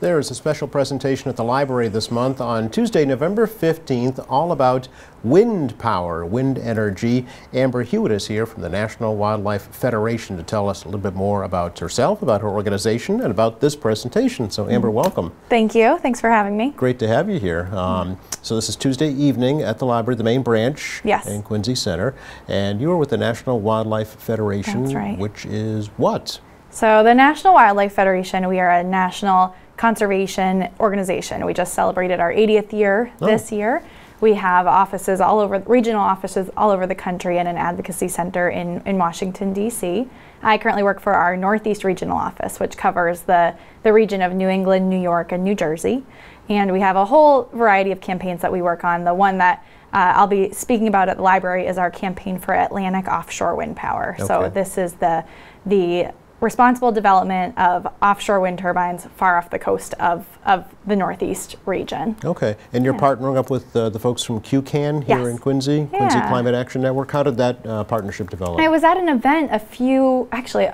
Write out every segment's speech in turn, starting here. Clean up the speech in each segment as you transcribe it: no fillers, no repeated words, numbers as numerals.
There is a special presentation at the library this month on Tuesday, November 15th, all about wind power, wind energy. Amber Hewett is here from the National Wildlife Federation to tell us a little bit more about herself, about her organization, and about this presentation. So Amber, welcome. Thank you. Thanks for having me. Great to have you here. So this is Tuesday evening at the library, the main branch in Quincy Center, and you are with the National Wildlife Federation. That's right. Which is what? So the National Wildlife Federation, we are a national conservation organization. We just celebrated our 80th year this year. We have offices all over, regional offices all over the country, and an advocacy center in Washington, D.C. I currently work for our Northeast Regional Office, which covers the region of New England, New York, and New Jersey. And we have a whole variety of campaigns that we work on. The one that I'll be speaking about at the library is our campaign for Atlantic offshore wind power. Okay. So this is the responsible development of offshore wind turbines far off the coast of the Northeast region. Okay, and you're partnering up with the folks from QCAN here in Quincy, Quincy Climate Action Network. How did that partnership develop? I was at an event actually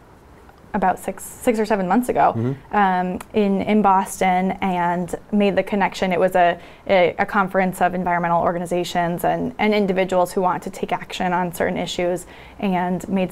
about six or 7 months ago in Boston, and made the connection. It was a conference of environmental organizations and individuals who want to take action on certain issues, and made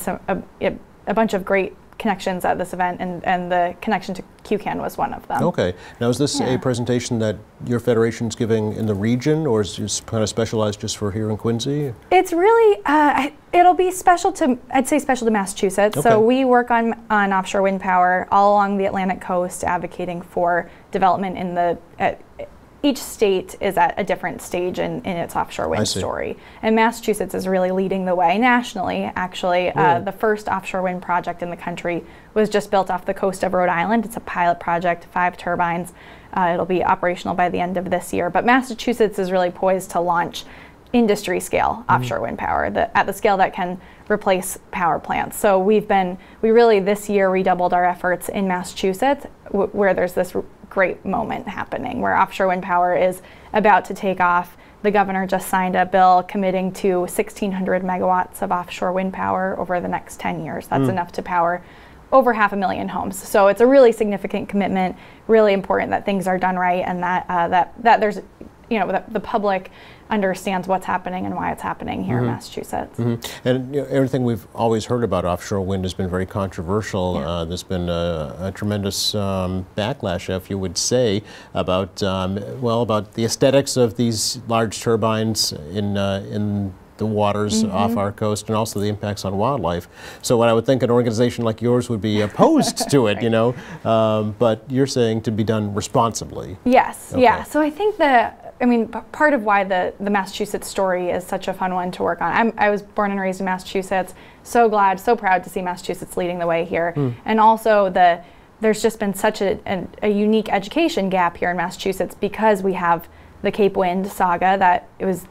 a bunch of great connections at this event, and the connection to QCAN was one of them. Okay. Now, is this a presentation that your federation's giving in the region, or is it kind of specialized just for here in Quincy? It's really, it'll be special to, I'd say special to Massachusetts. Okay. So we work on offshore wind power all along the Atlantic coast, advocating for development in the, each state is at a different stage in its offshore wind story. And Massachusetts is really leading the way nationally. Actually, the first offshore wind project in the country was just built off the coast of Rhode Island. It's a pilot project, 5 turbines. It'll be operational by the end of this year. But Massachusetts is really poised to launch industry scale offshore wind power at the scale that can replace power plants. So we really this year redoubled our efforts in Massachusetts, where there's this great moment happening where offshore wind power is about to take off. The governor just signed a bill committing to 1,600 megawatts of offshore wind power over the next 10 years. That's enough to power over 500,000 homes. So it's a really significant commitment, really important that things are done right, and that there's, that the public understands what's happening and why it's happening here in Massachusetts. And everything we've always heard about offshore wind has been very controversial. There's been a tremendous backlash, if you would say, about about the aesthetics of these large turbines in the waters off our coast, and also the impacts on wildlife. So what I would think an organization like yours would be opposed to it, but you're saying to be done responsibly. Yes, so I think part of why the Massachusetts story is such a fun one to work on. I was born and raised in Massachusetts. So glad, so proud to see Massachusetts leading the way here. And also there's just been such a unique education gap here in Massachusetts, because we have the Cape Wind saga that it's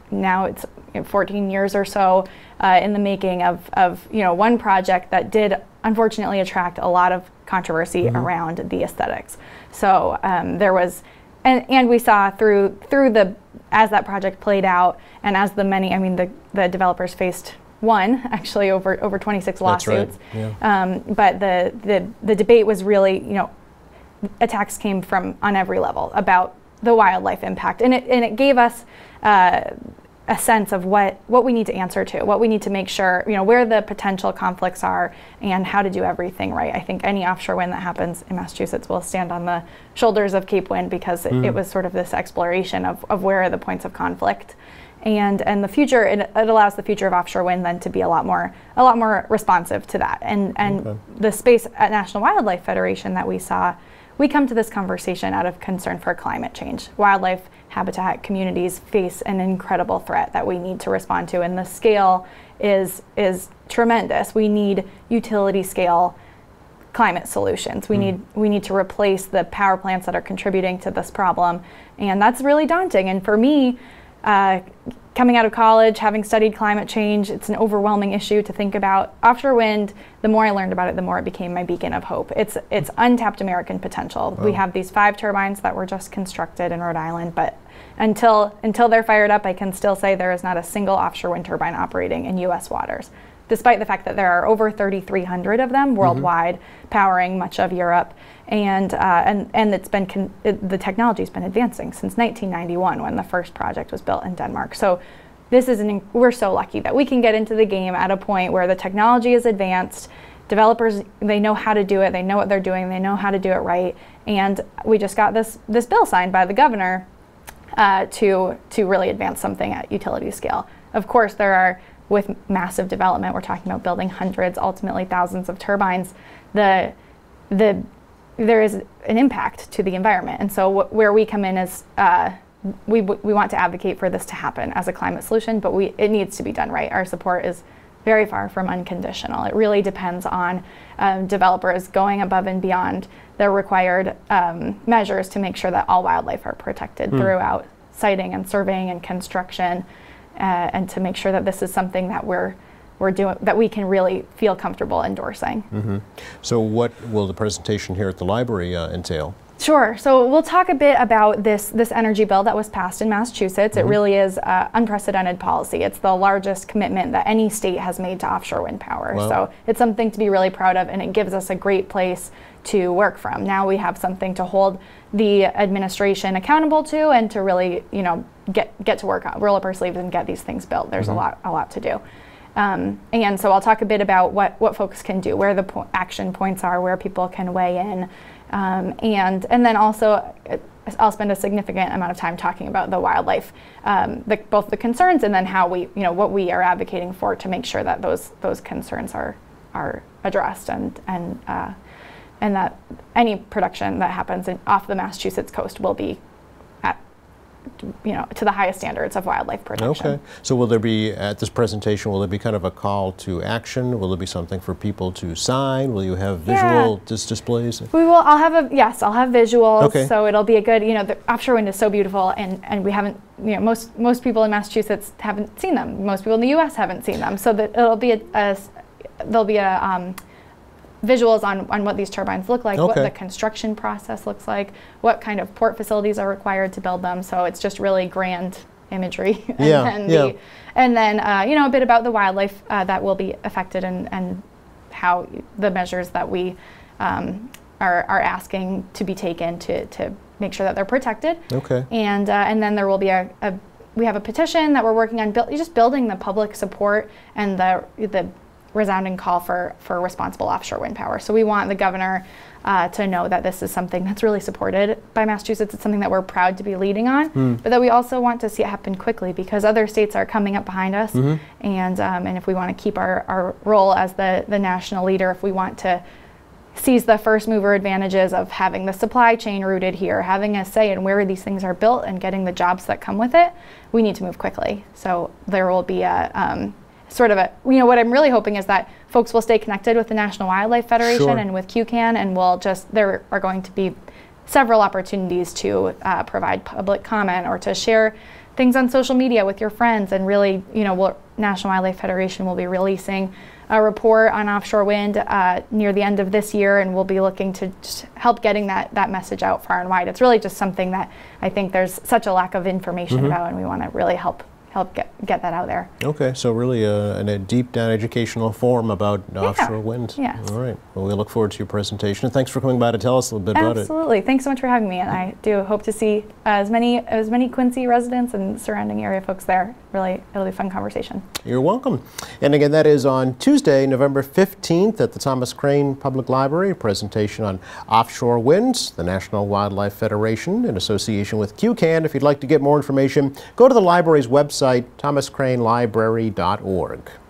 14 years or so in the making of one project that did unfortunately attract a lot of controversy around the aesthetics. So there was, and we saw through as that project played out, and as the developers faced actually over 26 lawsuits. That's right. But the debate was really, attacks came from on every level about the wildlife impact, and it gave us a sense of what we need to answer to, what we need to make sure, where the potential conflicts are, and how to do everything right. I think any offshore wind that happens in Massachusetts will stand on the shoulders of Cape Wind, because it was sort of this exploration of where are the points of conflict. And the future, it allows the future of offshore wind then to be a lot more responsive to that. And the space at National Wildlife Federation that we saw, we come to this conversation out of concern for climate change. Wildlife habitat communities face an incredible threat that we need to respond to, and the scale is tremendous. We need utility scale climate solutions. We need to replace the power plants that are contributing to this problem, and that's really daunting. And for me, coming out of college, having studied climate change, it's an overwhelming issue to think about. Offshore wind, the more I learned about it, the more it became my beacon of hope. It's untapped American potential. We have these 5 turbines that were just constructed in Rhode Island, but until they're fired up, I can still say there is not a single offshore wind turbine operating in U.S. waters. despite the fact that there are over 3,300 of them worldwide powering much of Europe. And it's been the technology's been advancing since 1991 when the first project was built in Denmark. So this is we're so lucky that we can get into the game at a point where the technology is advanced. Developers, they know how to do it, they know what they're doing, they know how to do it right, and we just got this bill signed by the governor to really advance something at utility scale. Of course, with massive development, we're talking about building hundreds, ultimately thousands of turbines. There is an impact to the environment, and so where we come in is we want to advocate for this to happen as a climate solution, but it needs to be done right. Our support is very far from unconditional. It really depends on developers going above and beyond their required measures to make sure that all wildlife are protected throughout siting and surveying and construction, and to make sure that this is something that we're doing, that we can really feel comfortable endorsing. So what will the presentation here at the library entail? Sure. So we'll talk a bit about this energy bill that was passed in Massachusetts. It really is unprecedented policy. It's the largest commitment that any state has made to offshore wind power. Wow. So it's something to be really proud of, and it gives us a great place to work from. Now we have something to hold the administration accountable to, and to really, get to work on, roll up our sleeves and get these things built. There's a lot to do. And so I'll talk a bit about what folks can do, where the action points are, where people can weigh in. And then also I'll spend a significant amount of time talking about the wildlife, both the concerns and then how what we are advocating for to make sure that those concerns are addressed, and that any production that happens off the Massachusetts coast will be to the highest standards of wildlife protection. Okay. So will there be, at this presentation, will there be kind of a call to action? Will there be something for people to sign? Will you have visual displays? We will. I'll have visuals. Okay. So it'll be a good, the offshore wind is so beautiful, and we haven't, most people in Massachusetts haven't seen them. Most people in the U.S. haven't seen them. So that there'll be visuals on what these turbines look like, what the construction process looks like, what kind of port facilities are required to build them. So it's just really grand imagery. And then a bit about the wildlife that will be affected, and how the measures that we are asking to be taken to make sure that they're protected. Okay. And then there will be we have a petition that we're working on, just building the public support and the resounding call for responsible offshore wind power. So we want the governor to know that this is something that's really supported by Massachusetts. It's something that we're proud to be leading on, but that we also want to see it happen quickly, because other states are coming up behind us. And if we want to keep our role as the national leader, if we want to seize the first mover advantages of having the supply chain rooted here, having a say in where these things are built and getting the jobs that come with it, we need to move quickly. So there will be what I'm really hoping is that folks will stay connected with the National Wildlife Federation and with QCAN, and there are going to be several opportunities to provide public comment or to share things on social media with your friends. And really, National Wildlife Federation will be releasing a report on offshore wind near the end of this year, and we'll be looking to just help getting that message out far and wide. It's really just something that I think there's such a lack of information about, and we want to really help get that out there. Okay, so really a deep down educational forum about offshore wind. Yes. All right. Well, we look forward to your presentation. And thanks for coming by to tell us a little bit about it. Absolutely. Thanks so much for having me. And I do hope to see as many Quincy residents and surrounding area folks there. Really, it'll be a fun conversation. You're welcome. And again, that is on Tuesday, November 15th at the Thomas Crane Public Library, a presentation on offshore winds, the National Wildlife Federation in association with QCAN. If you'd like to get more information, go to the library's website, thomascranelibrary.org.